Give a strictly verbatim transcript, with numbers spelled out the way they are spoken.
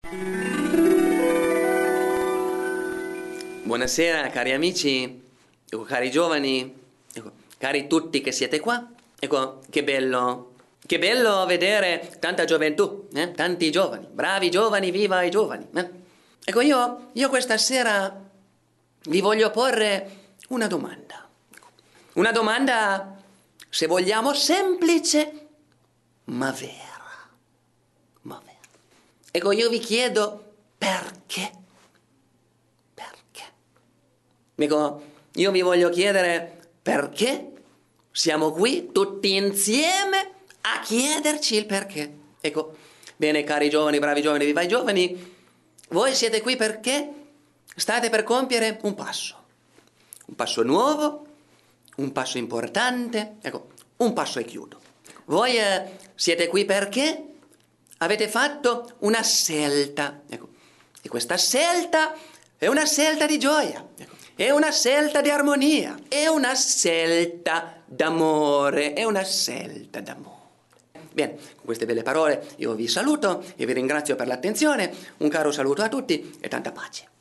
Buonasera cari amici, ecco, cari giovani, ecco, cari tutti che siete qua. Ecco, che bello, che bello vedere tanta gioventù, eh? Tanti giovani, bravi giovani, viva i giovani. Eh? Ecco, io, io questa sera vi voglio porre una domanda. Una domanda, se vogliamo, semplice, ma vera. Ma vera. Ecco, io vi chiedo perché? Perché? Ecco, io vi voglio chiedere perché siamo qui tutti insieme a chiederci il perché. Ecco, bene, cari giovani, bravi giovani, viva i giovani, voi siete qui perché state per compiere un passo. Un passo nuovo, un passo importante, ecco, un passo e chiudo. Voi eh, siete qui perché avete fatto una scelta, ecco, e questa scelta è una scelta di gioia, ecco, è una scelta di armonia, è una scelta d'amore, è una scelta d'amore. Bene, con queste belle parole io vi saluto e vi ringrazio per l'attenzione, un caro saluto a tutti e tanta pace.